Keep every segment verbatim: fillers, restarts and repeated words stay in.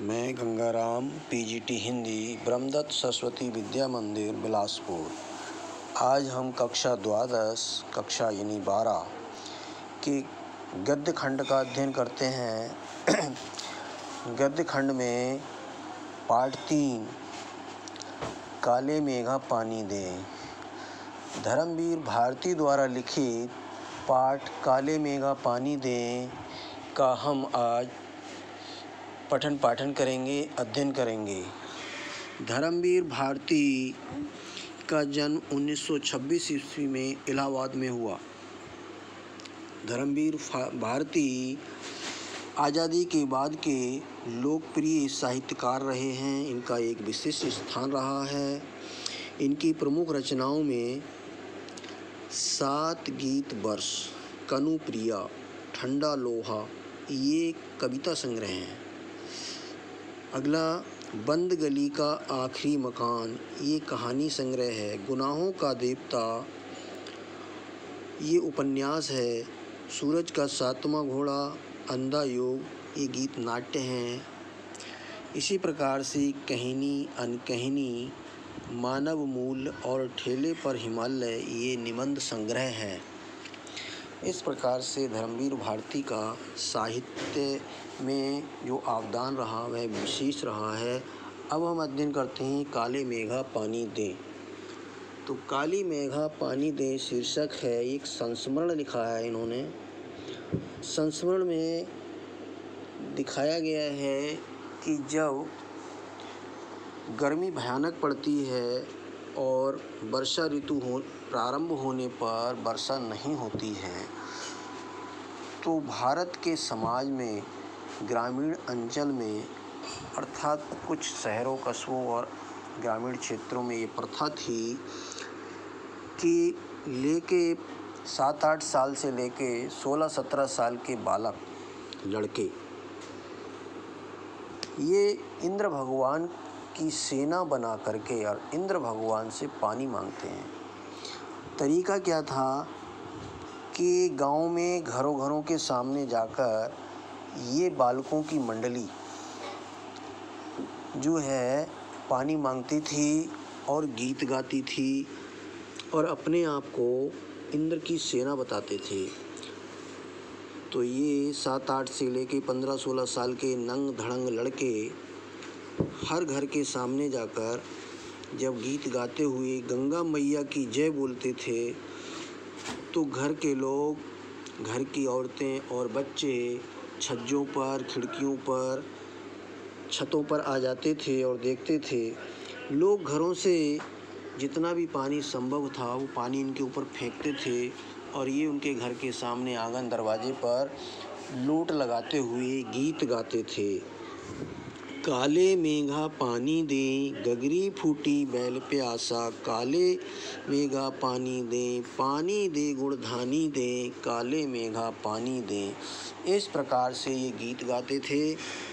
मैं गंगाराम पीजीटी हिंदी ब्रह्मदत्त सरस्वती विद्या मंदिर बिलासपुर। आज हम कक्षा द्वादश कक्षा यानी बारह के गद्य खंड का अध्ययन करते हैं। गद्य खंड में पाठ तीन, काले मेघा पानी दे। धर्मवीर भारती द्वारा लिखित पाठ काले मेघा पानी दे का हम आज पठन पाठन करेंगे, अध्ययन करेंगे। धर्मवीर भारती का जन्म उन्नीस सौ छब्बीस ईस्वी में इलाहाबाद में हुआ। धर्मवीर भारती आज़ादी के बाद के लोकप्रिय साहित्यकार रहे हैं। इनका एक विशिष्ट स्थान रहा है। इनकी प्रमुख रचनाओं में सात गीत वर्ष, कनुप्रिया, ठंडा लोहा ये कविता संग्रह हैं। अगला बंद गली का आखिरी मकान ये कहानी संग्रह है। गुनाहों का देवता ये उपन्यास है। सूरज का सातवां घोड़ा, अंधा योग ये गीत नाट्य हैं। इसी प्रकार से कहनी, अनकहनी, मानव मूल और ठेले पर हिमालय ये निबंध संग्रह हैं। इस प्रकार से धर्मवीर भारती का साहित्य में जो अवदान रहा वह विशेष रहा है। अब हम अध्ययन करते हैं काले मेघा पानी दे। तो काली मेघा पानी दे शीर्षक है। एक संस्मरण लिखा है इन्होंने। संस्मरण में दिखाया गया है कि जब गर्मी भयानक पड़ती है और वर्षा ऋतु हो प्रारंभ होने पर वर्षा नहीं होती है, तो भारत के समाज में ग्रामीण अंचल में अर्थात कुछ शहरों, कस्बों और ग्रामीण क्षेत्रों में ये प्रथा थी कि लेके सात आठ साल से लेके सोलह सत्रह साल के बालक लड़के ये इंद्र भगवान की सेना बना करके और इंद्र भगवान से पानी मांगते हैं। तरीका क्या था कि गांव में घरों घरों के सामने जाकर ये बालकों की मंडली जो है पानी मांगती थी और गीत गाती थी और अपने आप को इंद्र की सेना बताते थे। तो ये सात आठ से लेके पंद्रह सोलह साल के नंग धड़ंग लड़के हर घर के सामने जाकर जब गीत गाते हुए गंगा मैया की जय बोलते थे, तो घर के लोग, घर की औरतें और बच्चे छज्जों पर, खिड़कियों पर, छतों पर आ जाते थे और देखते थे। लोग घरों से जितना भी पानी संभव था वो पानी इनके ऊपर फेंकते थे और ये उनके घर के सामने आंगन दरवाजे पर लोट लगाते हुए गीत गाते थे। काले मेघा पानी दे, गगरी फूटी बैल प्यासा, काले मेघा पानी दे, पानी दे गुड़धानी दे, काले मेघा पानी दे। इस प्रकार से ये गीत गाते थे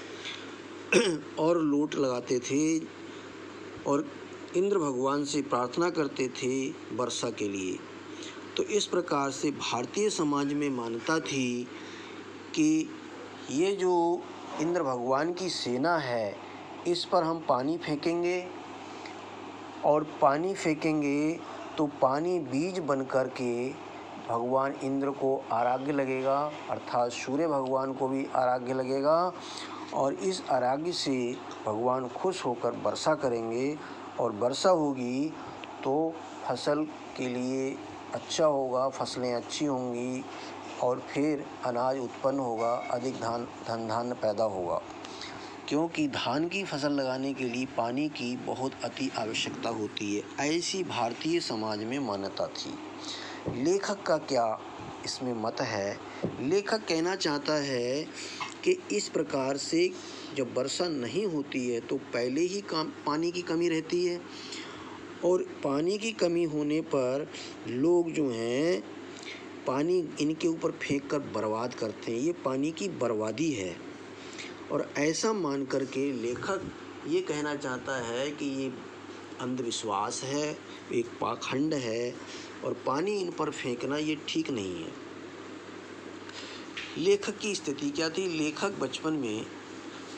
और लोट लगाते थे और इंद्र भगवान से प्रार्थना करते थे वर्षा के लिए। तो इस प्रकार से भारतीय समाज में मान्यता थी कि ये जो इंद्र भगवान की सेना है इस पर हम पानी फेंकेंगे और पानी फेंकेंगे तो पानी बीज बन कर के भगवान इंद्र को आराग्य लगेगा, अर्थात सूर्य भगवान को भी आराग्य लगेगा और इस आराग्य से भगवान खुश होकर वर्षा करेंगे और वर्षा होगी तो फसल के लिए अच्छा होगा, फसलें अच्छी होंगी और फिर अनाज उत्पन्न होगा, अधिक धान धन धान्य पैदा होगा। क्योंकि धान की फसल लगाने के लिए पानी की बहुत अति आवश्यकता होती है। ऐसी भारतीय समाज में मान्यता थी। लेखक का क्या इसमें मत है? लेखक कहना चाहता है कि इस प्रकार से जब वर्षा नहीं होती है तो पहले ही काम पानी की कमी रहती है और पानी की कमी होने पर लोग जो हैं पानी इनके ऊपर फेंक कर बर्बाद करते हैं। ये पानी की बर्बादी है और ऐसा मान कर के लेखक ये कहना चाहता है कि ये अंधविश्वास है, एक पाखंड है और पानी इन पर फेंकना ये ठीक नहीं है। लेखक की स्थिति क्या थी? लेखक बचपन में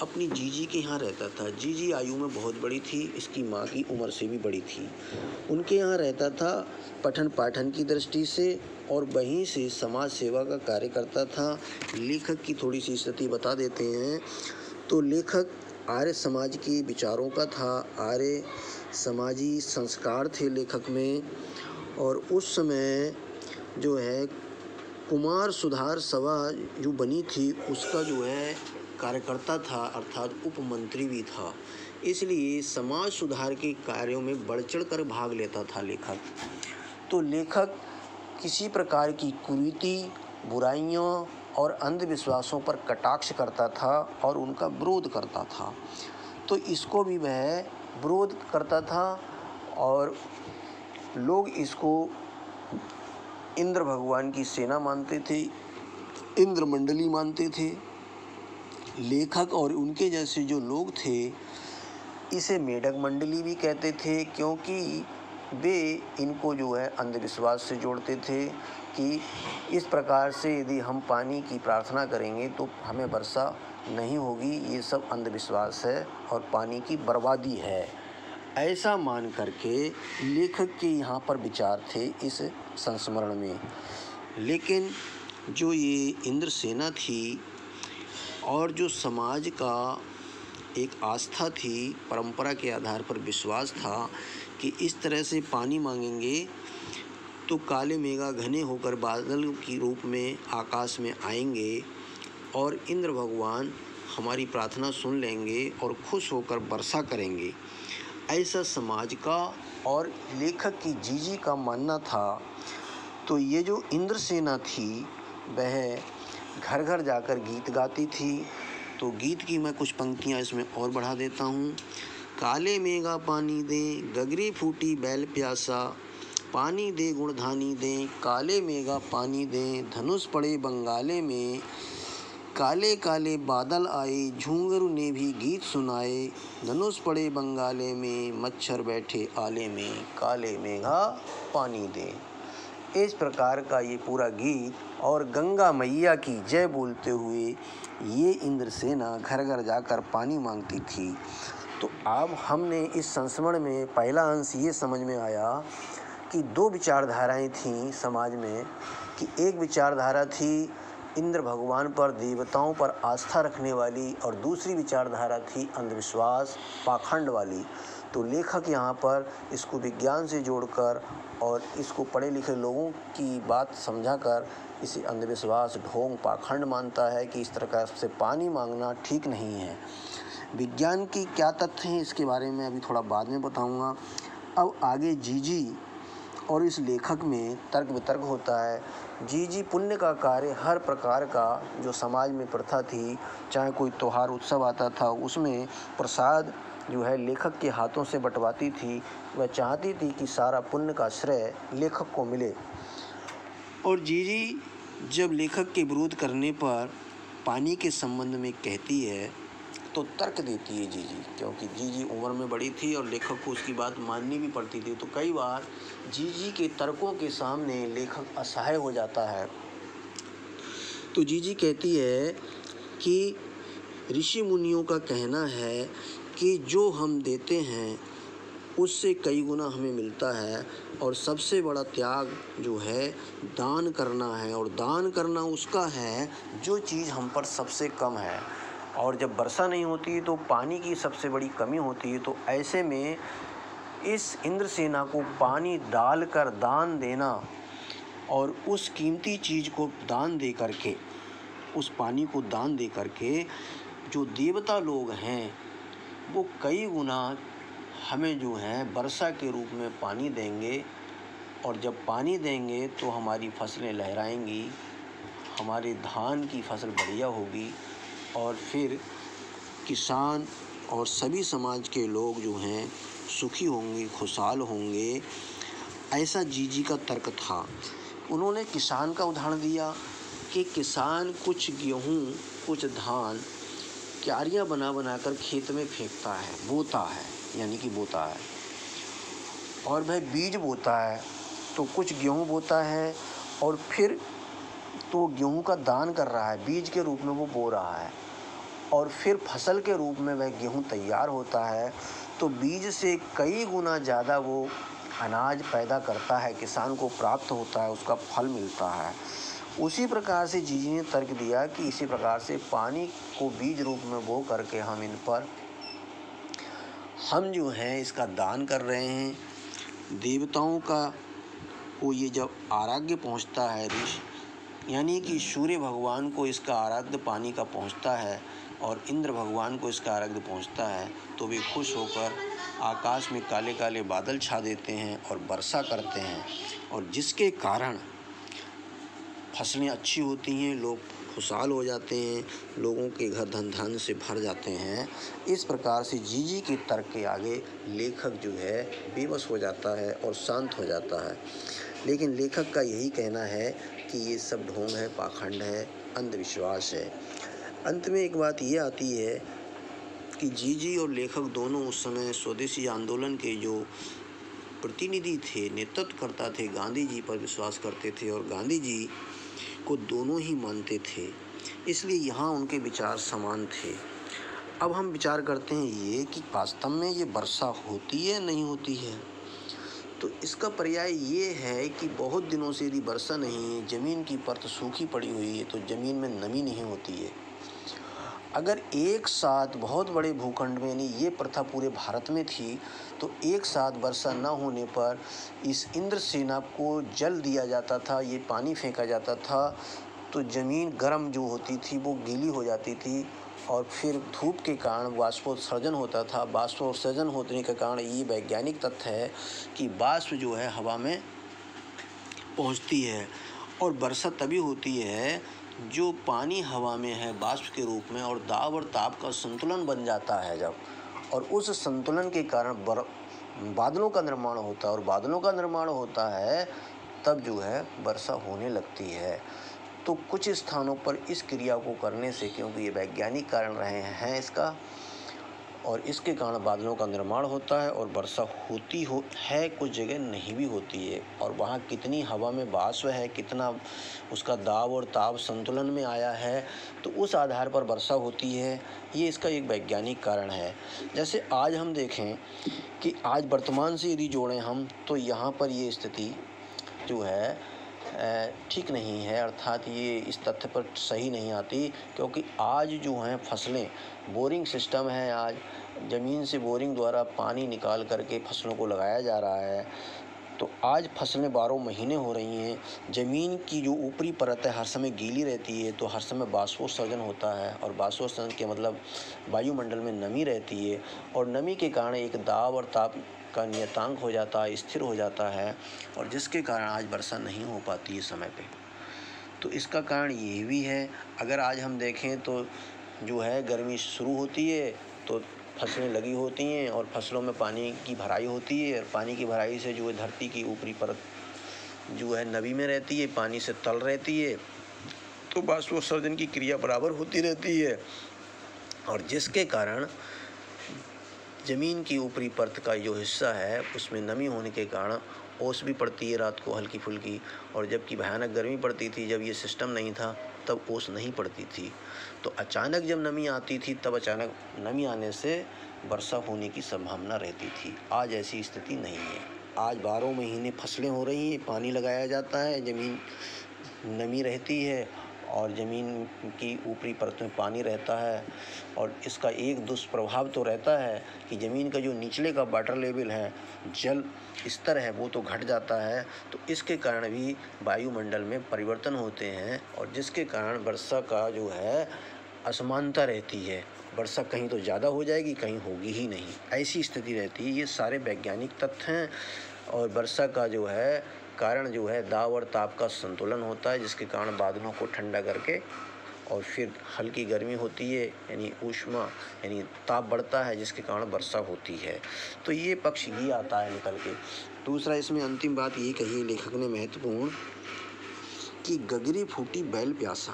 अपनी जीजी के यहाँ रहता था। जीजी आयु में बहुत बड़ी थी, इसकी माँ की उम्र से भी बड़ी थी। उनके यहाँ रहता था पठन पाठन की दृष्टि से, और वहीं से समाज सेवा का कार्य करता था। लेखक की थोड़ी सी स्थिति बता देते हैं। तो लेखक आर्य समाज के विचारों का था, आर्य समाजी संस्कार थे लेखक में। और उस समय जो है कुमार सुधार सभा जो बनी थी उसका जो है कार्यकर्ता था, अर्थात उपमंत्री भी था। इसलिए समाज सुधार के कार्यों में बढ़ चढ़ कर भाग लेता था लेखक। तो लेखक किसी प्रकार की कुरीति, बुराइयों और अंधविश्वासों पर कटाक्ष करता था और उनका विरोध करता था। तो इसको भी वह विरोध करता था और लोग इसको इंद्र भगवान की सेना मानते थे, इंद्र मंडली मानते थे। लेखक और उनके जैसे जो लोग थे इसे मेढक मंडली भी कहते थे, क्योंकि वे इनको जो है अंधविश्वास से जोड़ते थे कि इस प्रकार से यदि हम पानी की प्रार्थना करेंगे तो हमें वर्षा नहीं होगी, ये सब अंधविश्वास है और पानी की बर्बादी है। ऐसा मान करके लेखक के यहाँ पर विचार थे इस संस्मरण में। लेकिन जो ये इंद्र सेना थी और जो समाज का एक आस्था थी, परंपरा के आधार पर विश्वास था कि इस तरह से पानी मांगेंगे तो काले मेघा घने होकर बादल की रूप में आकाश में आएंगे और इंद्र भगवान हमारी प्रार्थना सुन लेंगे और खुश होकर वर्षा करेंगे, ऐसा समाज का और लेखक की जीजी का मानना था। तो ये जो इंद्र सेना थी वह घर घर जाकर गीत गाती थी। तो गीत की मैं कुछ पंक्तियाँ इसमें और बढ़ा देता हूँ। काले मेघा पानी दे, गगरी फूटी बैल प्यासा, पानी दे गुणधानी दे, काले मेघा पानी दे, धनुष पड़े बंगाले में, काले काले बादल आए, झूंगरू ने भी गीत सुनाए, धनुष पड़े बंगाले में, मच्छर बैठे आले में, काले मेघा पानी दे। इस प्रकार का ये पूरा गीत और गंगा मैया की जय बोलते हुए ये इंद्र सेना घर घर जाकर पानी मांगती थी। तो अब हमने इस संस्मरण में पहला अंश ये समझ में आया कि दो विचारधाराएं थीं समाज में, कि एक विचारधारा थी इंद्र भगवान पर, देवताओं पर आस्था रखने वाली, और दूसरी विचारधारा थी अंधविश्वास, पाखंड वाली। तो लेखक यहाँ पर इसको विज्ञान से जोड़कर और इसको पढ़े लिखे लोगों की बात समझाकर इसे अंधविश्वास, ढोंग, पाखंड मानता है कि इस तरह से पानी मांगना ठीक नहीं है। विज्ञान की क्या तथ्य हैं इसके बारे में अभी थोड़ा बाद में बताऊंगा। अब आगे जीजी और इस लेखक में तर्क वितर्क होता है। जीजी पुण्य का कार्य हर प्रकार का जो समाज में प्रथा थी, चाहे कोई त्योहार उत्सव आता था उसमें प्रसाद जो है लेखक के हाथों से बंटवाती थी। वह चाहती थी कि सारा पुण्य का श्रेय लेखक को मिले। और जीजी जब लेखक के विरोध करने पर पानी के संबंध में कहती है तो तर्क देती है जीजी, क्योंकि जीजी उम्र में बड़ी थी और लेखक को उसकी बात माननी भी पड़ती थी। तो कई बार जीजी के तर्कों के सामने लेखक असहाय हो जाता है। तो जीजी कहती है कि ऋषि मुनियों का कहना है कि जो हम देते हैं उससे कई गुना हमें मिलता है, और सबसे बड़ा त्याग जो है दान करना है, और दान करना उसका है जो चीज़ हम पर सबसे कम है। और जब वर्षा नहीं होती तो पानी की सबसे बड़ी कमी होती है। तो ऐसे में इस इंद्र सेना को पानी डालकर दान देना और उस कीमती चीज़ को दान दे करके, उस पानी को दान दे करके जो देवता लोग हैं वो कई गुना हमें जो है वर्षा के रूप में पानी देंगे, और जब पानी देंगे तो हमारी फसलें लहराएंगी, हमारे धान की फसल बढ़िया होगी, और फिर किसान और सभी समाज के लोग जो हैं सुखी होंगे, खुशहाल होंगे। ऐसा जीजी का तर्क था। उन्होंने किसान का उदाहरण दिया कि किसान कुछ गेहूँ, कुछ धान क्यारियाँ बना बना कर खेत में फेंकता है, बोता है, यानी कि बोता है, और वह बीज बोता है। तो कुछ गेहूँ बोता है और फिर तो गेहूँ का दान कर रहा है, बीज के रूप में वो बो रहा है। और फिर फसल के रूप में वह गेहूँ तैयार होता है, तो बीज से कई गुना ज़्यादा वो अनाज पैदा करता है, किसान को प्राप्त होता है, उसका फल मिलता है। उसी प्रकार से जीजी ने तर्क दिया कि इसी प्रकार से पानी को बीज रूप में बो करके हम इन पर हम जो हैं इसका दान कर रहे हैं। देवताओं का को ये जब आराध्य पहुंचता है, ऋषि यानी कि सूर्य भगवान को इसका आराध्य पानी का पहुंचता है और इंद्र भगवान को इसका आराध्य पहुंचता है, तो वे खुश होकर आकाश में काले काले बादल छा देते हैं और वर्षा करते हैं, और जिसके कारण फसलें अच्छी होती हैं, लोग खुशहाल हो जाते हैं, लोगों के घर धन धान्य से भर जाते हैं। इस प्रकार से जीजी के तर्क के आगे लेखक जो है बेबस हो जाता है और शांत हो जाता है। लेकिन लेखक का यही कहना है कि ये सब ढोंग है, पाखंड है, अंधविश्वास है। अंत में एक बात ये आती है कि जीजी और लेखक दोनों उस समय स्वदेशी आंदोलन के जो प्रतिनिधि थे, नेतृत्व करता थे, गांधी जी पर विश्वास करते थे और गांधी जी को दोनों ही मानते थे, इसलिए यहाँ उनके विचार समान थे। अब हम विचार करते हैं ये कि वास्तव में ये वर्षा होती है नहीं होती है। तो इसका पर्याय ये है कि बहुत दिनों से यदि वर्षा नहीं है, ज़मीन की परत सूखी पड़ी हुई है, तो ज़मीन में नमी नहीं होती है। अगर एक साथ बहुत बड़े भूखंड में, यानी ये प्रथा पूरे भारत में थी, तो एक साथ वर्षा न होने पर इस इंद्रसेना को जल दिया जाता था, ये पानी फेंका जाता था, तो ज़मीन गर्म जो होती थी वो गीली हो जाती थी और फिर धूप के कारण बाष्पोत्सर्जन होता था। बाष्पोत्सर्जन होने के कारण ये वैज्ञानिक तथ्य है कि वाष्प जो है हवा में पहुंचती है, और वर्षा तभी होती है जो पानी हवा में है वाष्प के रूप में, और दाब और ताप का संतुलन बन जाता है जब, और उस संतुलन के कारण बादलों का निर्माण होता है, और बादलों का निर्माण होता है तब जो है वर्षा होने लगती है। तो कुछ स्थानों पर इस क्रिया को करने से, क्योंकि ये वैज्ञानिक कारण रहे हैं इसका, और इसके कारण बादलों का निर्माण होता है और वर्षा होती हो है, कुछ जगह नहीं भी होती है, और वहाँ कितनी हवा में वाष्प है, कितना उसका दाब और ताप संतुलन में आया है, तो उस आधार पर वर्षा होती है। ये इसका एक वैज्ञानिक कारण है। जैसे आज हम देखें कि आज वर्तमान से यदि जोड़ें हम, तो यहाँ पर ये स्थिति जो है ठीक नहीं है, अर्थात ये इस तथ्य पर सही नहीं आती, क्योंकि आज जो हैं फसलें, बोरिंग सिस्टम है, आज ज़मीन से बोरिंग द्वारा पानी निकाल करके फसलों को लगाया जा रहा है, तो आज फसलें बारह महीने हो रही हैं। ज़मीन की जो ऊपरी परत है हर समय गीली रहती है, तो हर समय बाष्पोत्सर्जन होता है, और बाष्पोत्सर्जन के मतलब वायुमंडल में नमी रहती है, और नमी के कारण एक दाब और ताप का नियतांक हो जाता है, स्थिर हो जाता है, और जिसके कारण आज वर्षा नहीं हो पाती है समय पे। तो इसका कारण ये भी है। अगर आज हम देखें तो जो है गर्मी शुरू होती है तो फसलें लगी होती हैं और फसलों में पानी की भराई होती है, और पानी की भराई से जो है धरती की ऊपरी परत जो है नमी में रहती है, पानी से तल रहती है, तो बाष्पोत्सर्जन की क्रिया बराबर होती रहती है, और जिसके कारण ज़मीन की ऊपरी परत का जो हिस्सा है उसमें नमी होने के कारण ओस भी पड़ती है रात को हल्की फुल्की, और जबकि भयानक गर्मी पड़ती थी जब ये सिस्टम नहीं था तब ओस नहीं पड़ती थी। तो अचानक जब नमी आती थी तब अचानक नमी आने से वर्षा होने की संभावना रहती थी। आज ऐसी स्थिति नहीं है। आज बारह महीने फसलें हो रही हैं, पानी लगाया जाता है, ज़मीन नमी रहती है और ज़मीन की ऊपरी परत में पानी रहता है, और इसका एक दुष्प्रभाव तो रहता है कि ज़मीन का जो निचले का वाटर लेवल है, जल स्तर है, वो तो घट जाता है। तो इसके कारण भी वायुमंडल में परिवर्तन होते हैं, और जिसके कारण वर्षा का जो है असमानता रहती है, वर्षा कहीं तो ज़्यादा हो जाएगी, कहीं होगी ही नहीं, ऐसी स्थिति रहती है। ये सारे वैज्ञानिक तथ्य हैं, और वर्षा का जो है कारण जो है दाब और ताप का संतुलन होता है, जिसके कारण बादलों को ठंडा करके और फिर हल्की गर्मी होती है, यानी ऊष्मा यानी ताप बढ़ता है, जिसके कारण वर्षा होती है। तो ये पक्ष ये आता है निकल के। दूसरा इसमें अंतिम बात ये कही लेखक ने महत्वपूर्ण, कि गगरी फूटी बैल प्यासा,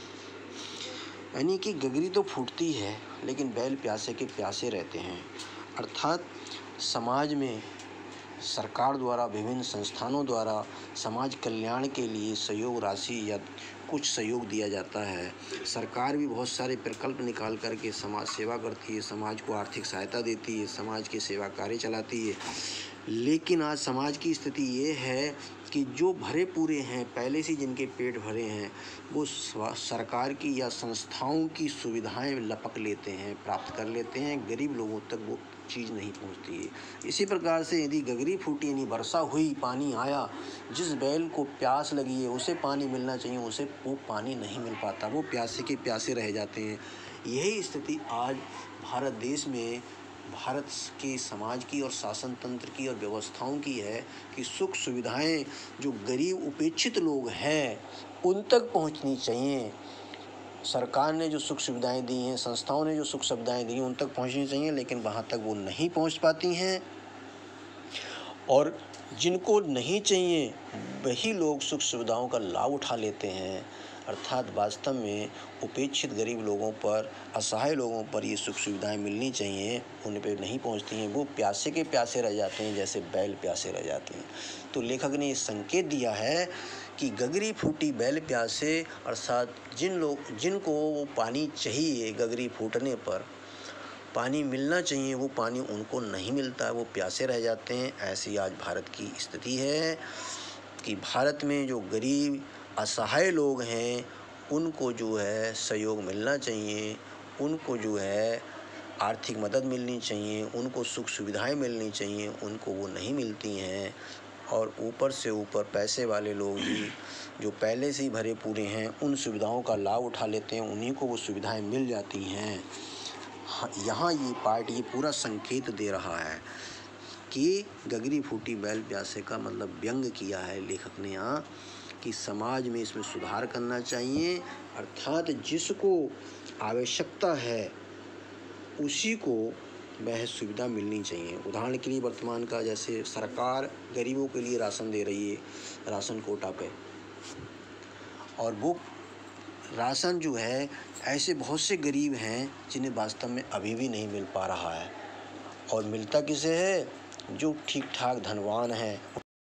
यानी कि गगरी तो फूटती है लेकिन बैल प्यासे के प्यासे रहते हैं। अर्थात समाज में सरकार द्वारा, विभिन्न संस्थानों द्वारा समाज कल्याण के लिए सहयोग राशि या कुछ सहयोग दिया जाता है। सरकार भी बहुत सारे प्रकल्प निकाल कर के समाज सेवा करती है, समाज को आर्थिक सहायता देती है, समाज के सेवा कार्य चलाती है। लेकिन आज समाज की स्थिति ये है कि जो भरे पूरे हैं, पहले से जिनके पेट भरे हैं, वो सरकार की या संस्थाओं की सुविधाएं लपक लेते हैं, प्राप्त कर लेते हैं। गरीब लोगों तक वो चीज़ नहीं पहुंचती है। इसी प्रकार से यदि गगरी फूटी यानी वर्षा हुई, पानी आया, जिस बैल को प्यास लगी है उसे पानी मिलना चाहिए, उसे वो पानी नहीं मिल पाता, वो प्यासे के प्यासे रह जाते हैं। यही स्थिति आज भारत देश में, भारत के समाज की और शासन तंत्र की और व्यवस्थाओं की है कि सुख सुविधाएं जो गरीब उपेक्षित लोग हैं उन तक पहुंचनी चाहिए। सरकार ने जो सुख सुविधाएं दी हैं, संस्थाओं ने जो सुख सुविधाएं दी हैं उन तक पहुंचनी चाहिए, लेकिन वहां तक वो नहीं पहुंच पाती हैं। और जिनको नहीं चाहिए वही लोग सुख सुविधाओं का लाभ उठा लेते हैं। अर्थात वास्तव में उपेक्षित गरीब लोगों पर, असहाय लोगों पर ये सुख सुविधाएं मिलनी चाहिए, उन पे नहीं पहुंचती हैं। वो प्यासे के प्यासे रह जाते हैं, जैसे बैल प्यासे रह जाते हैं। तो लेखक ने ये संकेत दिया है कि गगरी फूटी बैल प्यासे, अर्थात जिन लोग जिनको वो पानी चाहिए, गगरी फूटने पर पानी मिलना चाहिए, वो पानी उनको नहीं मिलता है, वो प्यासे रह जाते हैं। ऐसी आज भारत की स्थिति है कि भारत में जो गरीब असहाय लोग हैं उनको जो है सहयोग मिलना चाहिए, उनको जो है आर्थिक मदद मिलनी चाहिए, उनको सुख सुविधाएं मिलनी चाहिए, उनको वो नहीं मिलती हैं। और ऊपर से ऊपर पैसे वाले लोग भी जो पहले से ही भरे पूरे हैं उन सुविधाओं का लाभ उठा लेते हैं, उन्हीं को वो सुविधाएं मिल जाती हैं। यहाँ ये पार्ट ये पूरा संकेत दे रहा है कि गगरी फूटी बैल प्यासे का मतलब व्यंग किया है लेखक ने यहाँ कि समाज में इसमें सुधार करना चाहिए। अर्थात जिसको आवश्यकता है उसी को वह सुविधा मिलनी चाहिए। उदाहरण के लिए वर्तमान का जैसे सरकार गरीबों के लिए राशन दे रही है, राशन कोटा पे, और वो राशन जो है ऐसे बहुत से गरीब हैं जिन्हें वास्तव में अभी भी नहीं मिल पा रहा है। और मिलता किसे है? जो ठीक ठाक धनवान है